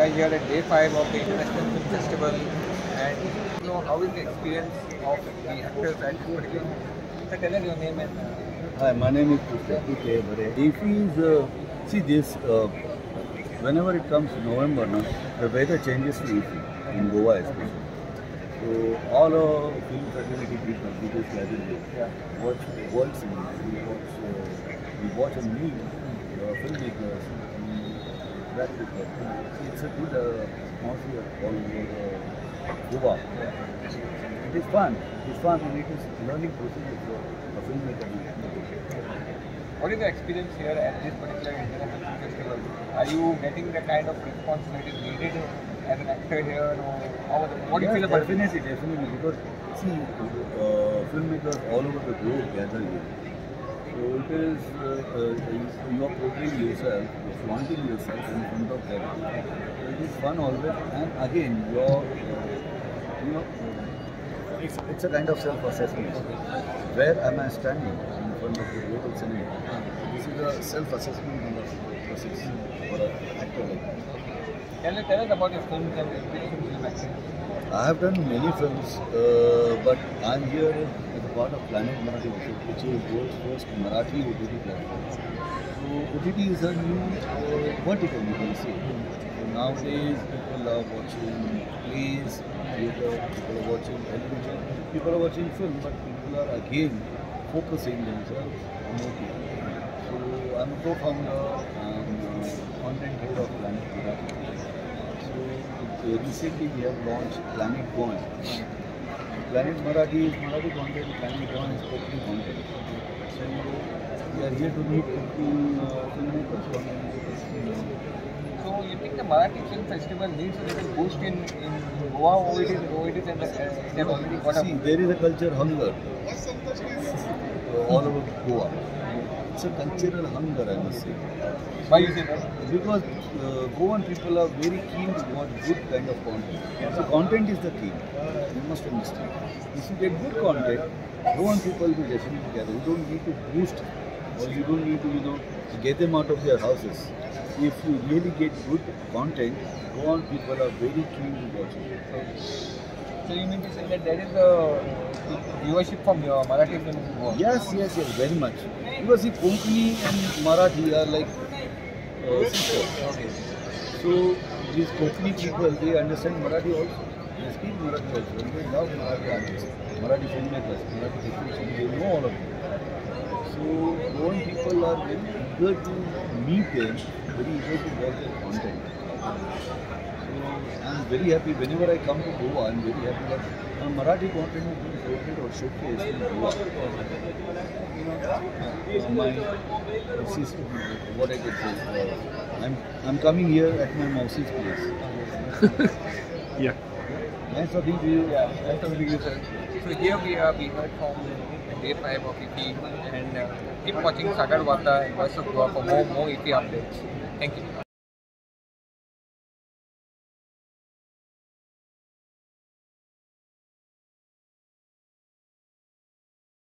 are here at day 5 of the International Film Festival, and how is the experience of the actors at this particular? So tell us your name and. Hi, my name is Pushkar Shrotri. If see this, whenever it comes November, no, the weather changes to Ifi, in Goa especially. So all our film fraternity people, we just gather here, watch world cinema, we watch and meet filmmakers, interact with them. It's a good atmosphere all over Goa. It is fun. It's fun and it is learning process for a filmmaker. What is the experience here at this particular International Film Festival? Are you getting the kind of response that is needed as an actor here? Or what do you feel about it? Definitely, because see, filmmakers all over the globe gather here. So it is, you are portraying yourself, flaunting yourself in front of them. So it is fun always, and again, it's a kind of self-assessment. Where am I standing in front of the global cinema? This is a self-assessment kind of process for an actor like that. Can you tell us about your films and experience in film acting? I have done many films, but I am here as a part of Planet Marathi, which is world's first Marathi OTT platform. So OTT is a new vertical, you can say. So nowadays, people are watching plays, theatre, people are watching television, people are watching film, but people are again focusing themselves on OTT. So I am a co-founder and content head of Planet Marathi. Recently we have launched Planet One. Planet Marathi is Marathi content, Planet One is Konkani content. So we are here to meet filmmakers. So you think the Marathi Film Festival needs a little boost in Goa, or it is and they have already got See, there is a culture hunger all over Goa. It's a cultural hunger, I must say. Why you say that? Because Goan people are very keen to watch good kind of content. So content is the key. You must understand. If you get good content, Goan people will definitely gather. You don't need to boost or you don't need to, get them out of their houses. If you really get good content, Goan people are very keen to watch it. So you mean to say that there is a viewership from your Marathi film in Goa? Yes, very much. Because see, Konkani and Marathi are like sisters. Okay. So these Konkani people, they understand Marathi also. They speak Marathi also. And they love Marathi artists, Marathi filmmakers, Marathi technicians. They know all of them. So Goan people are very eager to meet them, very eager to watch their content. So I am very happy whenever I come to Goa. I am very happy that Marathi content is being portrayed or showcased in Goa. This is what I could say. I'm coming here at my mouse's place. Yeah. Nice talking to you. Yeah, nice talking to you, sir. So here we heard from day 5 of IFI, and keep watching Sagar Vata and Voice of Goa for more IFI updates. Thank you.